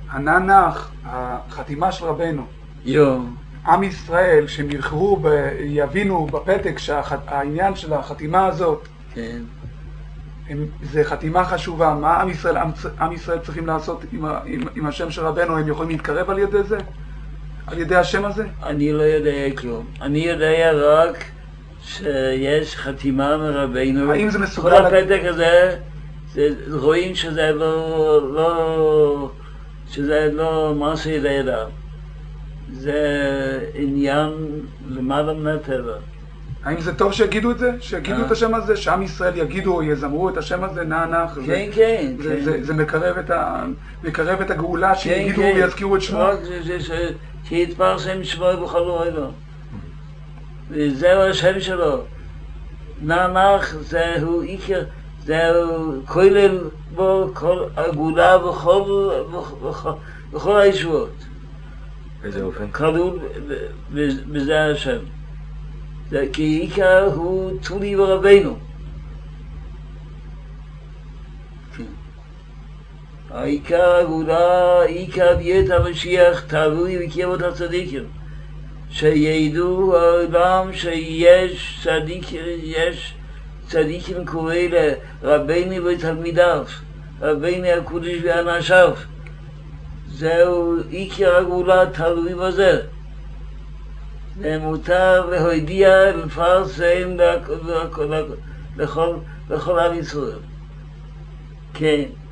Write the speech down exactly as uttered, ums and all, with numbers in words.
הננח, החתימה של רבנו. יו. עם ישראל, שהם יבחרו, יבינו בפתק שהעניין של החתימה הזאת, כן. הם, זה חתימה חשובה. מה עם ישראל, עם, עם ישראל צריכים לעשות עם, עם, עם השם של רבנו? הם יכולים להתקרב על ידי זה? על ידי השם הזה? אני לא יודע כלום. אני יודע רק שיש חתימה מרבנו. האם זה מסוגל? כל הפתק הזה, זה, רואים שזה לא, לא, שזה לא מה שידע. זה עניין למעלה מן הטבע. האם זה טוב שיגידו את זה? שיגידו את השם הזה? שעם ישראל יגידו או יזמרו את השם הזה? נענך? כן, זה, כן. זה, כן. זה, זה מקרב את, ה, מקרב את הגאולה, שיגידו כן, ויזכירו את שמו? כן. שיתפרסם שמו בכל העולם. וזהו השם שלו. נענך זהו עיקר, זהו כולל בו כל הגאולה בכל, בכל, בכל הישועות. באיזה אופן? כלול בזה השם. כי עיקר הוא תולי ברבנו. העיקר הגאולה, עיקר ביאת המשיח תלוי בקרבות הצדיקים. שידעו העולם שיש צדיקים, יש צדיקים קורא לרבנו ותלמידיו, רבנו הקודש ואנשיו. זהו עיקר הגאולה תלוי בזה. זה מותר להודיע לפרסם לכל עם ישראל. כן.